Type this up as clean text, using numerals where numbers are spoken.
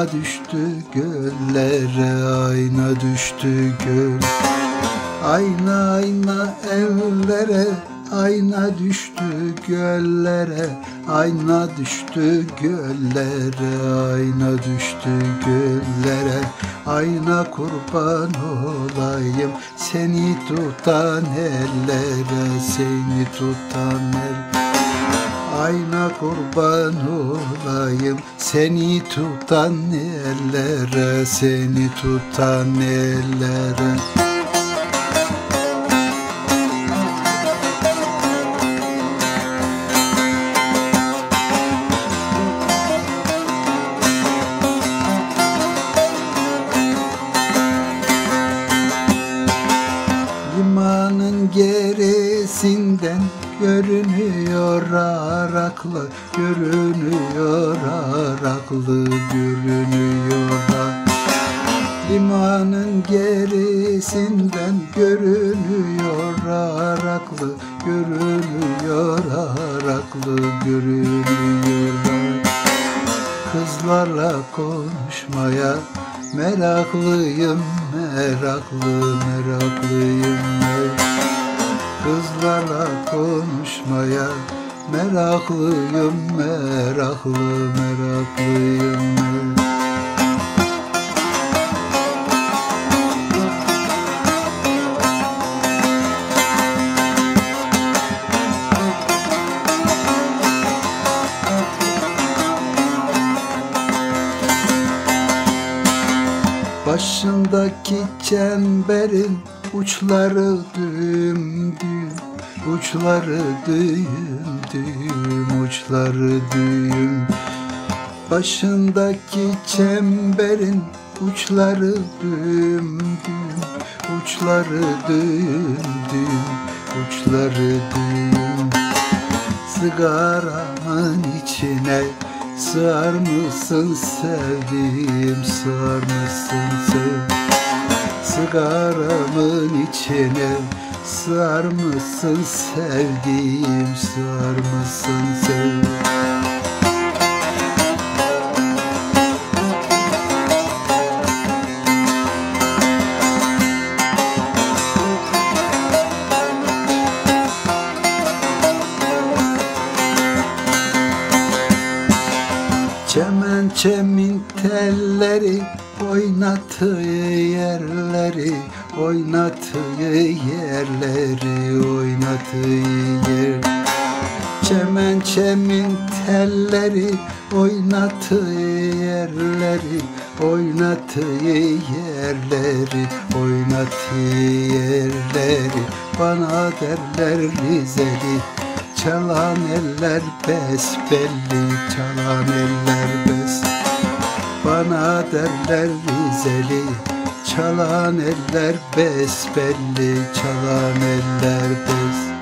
Ayna düştü göllere, ayna düştü göl. Ayna ayna ellere, ayna düştü göllere. Ayna düştü göllere, ayna düştü göllere. Ayna kurban olayım seni tutan ellere, seni tutan ellere. Ayna kurban olayım seni tutan ellere, seni tutan ellere. Limanın gerisinden görünüyor Araklı, görünüyor Araklı, görünüyor. Limanın gerisinden görünüyor Araklı, görünüyor Araklı, görünüyor. Kızlarla konuşmaya meraklıyım, meraklı, meraklıyım. Kızlarla konuşmaya meraklıyım, meraklı, meraklıyım. Başındaki çemberin uçları düğüm düğüm, uçları düğüm düğüm, uçları düğüm. Başındaki çemberin uçları düğüm düğüm, uçları düğüm düğüm, uçları düğüm. Sigaramın içine sığar mısın sevdiğim, sığar mısın sevdiğim? Sigaramın içine sığar mısın sevdiğim, sığar mısın sevdiğim? Çemençemin telleri oynattığı yerleri, oynattığı yerleri, oynattığı yer. Çemençemin telleri oynattığı yerleri, oynattığı yerleri, oynattığı yerleri. Bana derler Rizeli, çalan eller besbelli, çalan eller besbelli. Bana derler Rizeli, çalan eller besbelli, çalan eller besbelli.